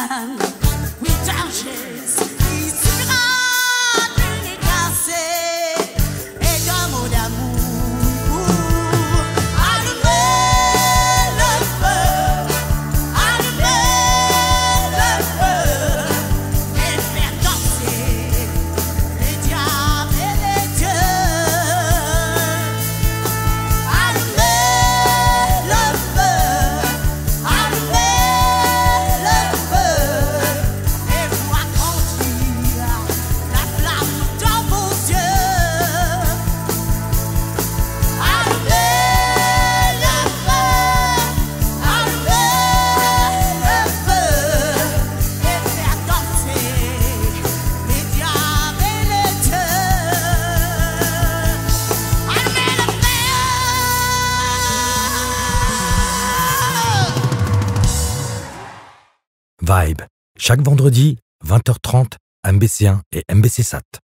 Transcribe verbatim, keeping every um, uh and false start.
Oui, tâchez, il suffira d'une étincelle et d'un mot d'amour. Allumez le feu, allumez le feu et faire danser les diables et les dieux. Allumez le feu, allumez le feu et vous agrandir la flamme dans vos yeux. Allumez le feu, allumez le feu et faire danser les diables et les dieux. Allumez le feu. Vibe, chaque vendredi, vingt heures trente, M B C un et M B C Sat.